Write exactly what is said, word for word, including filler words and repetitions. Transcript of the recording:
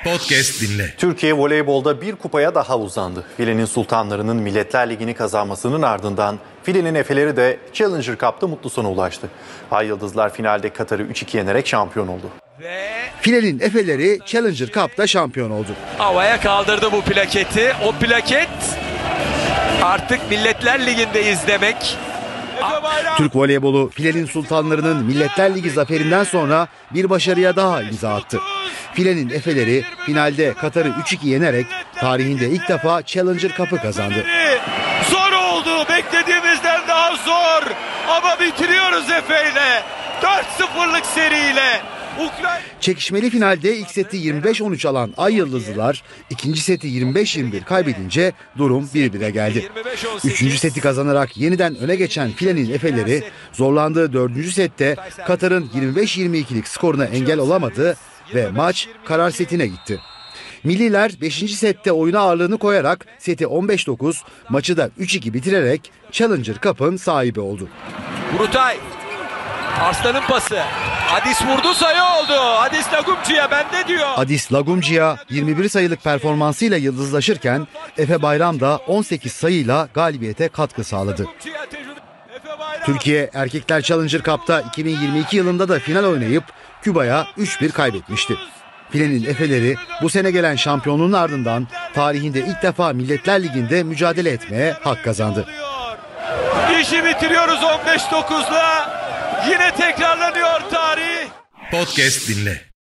Podcast dinle. Türkiye voleybolda bir kupaya daha uzandı. Filenin Sultanları'nın Milletler Ligi'ni kazanmasının ardından Filenin Efeleri de Challenger Cup'ta mutlu sona ulaştı. Ay Yıldızlar finalde Katar'ı üç iki yenerek şampiyon oldu. Filenin Efeleri Challenger Cup'ta şampiyon oldu. Havaya kaldırdı bu plaketi. O plaket artık Milletler Ligi'ndeyiz demek. Türk voleybolu Filenin Sultanları'nın Milletler Ligi zaferinden sonra bir başarıya daha imza attı. Filenin Efeleri finalde Katar'ı üç iki yenerek tarihinde ilk defa Challenger Cup'ı kazandı. Zor oldu, beklediğimizden daha zor ama bitiriyoruz Efe'yle, dört sıfırlık seriyle. Ukrayna... Çekişmeli finalde ilk seti yirmi beş on üç alan Ay Yıldızlılar ikinci seti yirmi beş yirmi bir kaybedince durum bir bire geldi. Üçüncü seti kazanarak yeniden öne geçen Filenin Efeleri zorlandığı dördüncü sette Katar'ın yirmi beş yirmi ikilik skoruna engel olamadı ve maç karar setine gitti. Milliler beşinci sette oyuna ağırlığını koyarak seti on beş dokuz, maçı da üç iki bitirerek Challenger Cup'ın sahibi oldu. Burutay, Arslan'ın pası. Adis vurdu, sayı oldu. Adis Lagumcu'ya bende diyor. Adis Lagumcu'ya yirmi bir sayılık performansıyla yıldızlaşırken Efe Bayram da on sekiz sayıyla galibiyete katkı sağladı. Türkiye Erkekler Challenger Cup'ta iki bin yirmi iki yılında da final oynayıp Küba'ya üç bir kaybetmişti. Filenin Efeleri bu sene gelen şampiyonluğun ardından tarihinde ilk defa Milletler Ligi'nde mücadele etmeye hak kazandı. İşi bitiriyoruz on beş dokuzla. Yine tekrarlanıyor tarih. Podcast dinle.